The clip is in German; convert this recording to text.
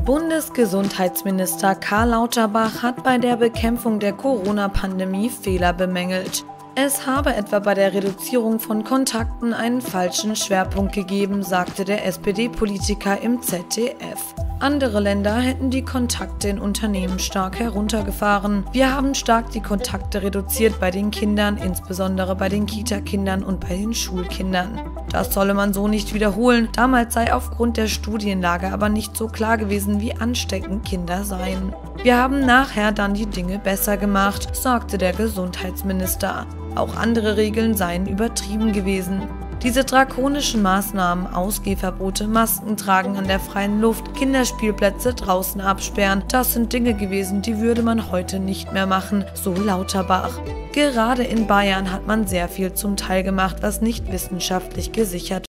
Bundesgesundheitsminister Karl Lauterbach hat bei der Bekämpfung der Corona-Pandemie Fehler bemängelt. Es habe etwa bei der Reduzierung von Kontakten einen falschen Schwerpunkt gegeben, sagte der SPD-Politiker im ZDF. Andere Länder hätten die Kontakte in Unternehmen stark heruntergefahren. Wir haben stark die Kontakte reduziert bei den Kindern, insbesondere bei den Kita-Kindern und bei den Schulkindern. Das solle man so nicht wiederholen. Damals sei aufgrund der Studienlage aber nicht so klar gewesen, wie ansteckend Kinder seien. Wir haben nachher dann die Dinge besser gemacht, sagte der Gesundheitsminister. Auch andere Regeln seien übertrieben gewesen. Diese drakonischen Maßnahmen, Ausgehverbote, Masken tragen an der freien Luft, Kinderspielplätze draußen absperren, das sind Dinge gewesen, die würde man heute nicht mehr machen, so Lauterbach. Gerade in Bayern hat man sehr viel zum Teil gemacht, was nicht wissenschaftlich gesichert